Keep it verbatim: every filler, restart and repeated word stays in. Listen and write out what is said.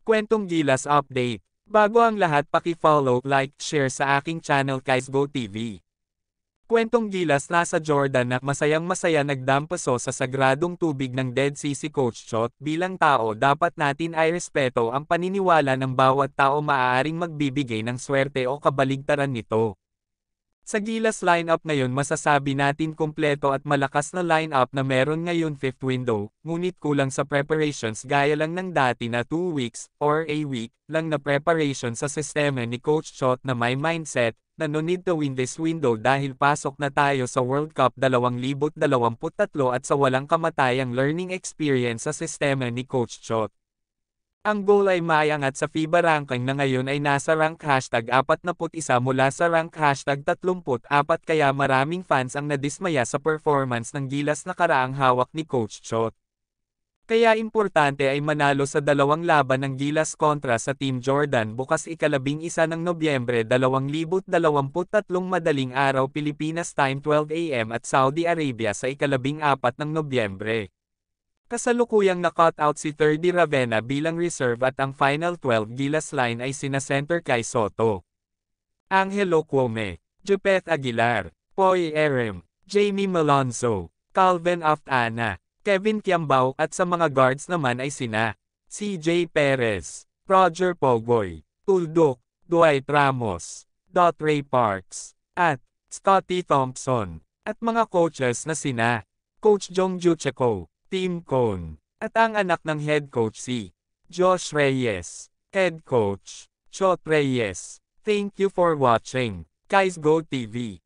Kwentong Gilas Update. Bago ang lahat, paki-follow, like, share sa aking channel Kais Go T V. Kwentong Gilas. Nasa Jordan na masayang masaya nagdampaso sa sagradong tubig ng Dead Sea si Coach Chot. Bilang tao, dapat natin ay respeto ang paniniwala ng bawat tao, maaaring magbibigay ng swerte o kabaligtaran nito. Sa Gilas lineup ngayon, masasabi natin kumpleto at malakas na lineup na meron ngayon fifth window, ngunit kulang sa preparations gaya lang ng dati na two weeks, or a week, lang na preparation sa sistema ni Coach Chot na may mindset, na no need to win this window dahil pasok na tayo sa World Cup twenty twenty-three at sa walang kamatayang learning experience sa sistema ni Coach Chot. Ang goal ay maiangat sa FIBA ranking na ngayon ay nasa rank hashtag forty-one mula sa rank hashtag thirty-four, kaya maraming fans ang nadismaya sa performance ng Gilas na karaang hawak ni Coach Chot. Kaya importante ay manalo sa dalawang laban ng Gilas kontra sa Team Jordan bukas ikalabing isa ng Nobyembre twenty twenty-three madaling araw Pilipinas time twelve A M at Saudi Arabia sa ikalabing apat ng Nobyembre. Kasalukuyang na-cut out si Thirdy Ravenna bilang reserve at ang final twelve Gilas line ay sina center Kai Soto, Angelo Cuome, Jupeth Aguilar, Poy Erem, Jamie Malonzo, Calvin Aftana, Kevin Kiambao at sa mga guards naman ay sina C J Perez, Roger Pogoy, Tuldok, Dwight Ramos, Dot Ray Parks, at Scotty Thompson, at mga coaches na sina Coach Jong Jucheco, Tim Cone, at ang anak ng head coach si Josh Reyes, head coach Chot Reyes. Thank you for watching Kais Go T V.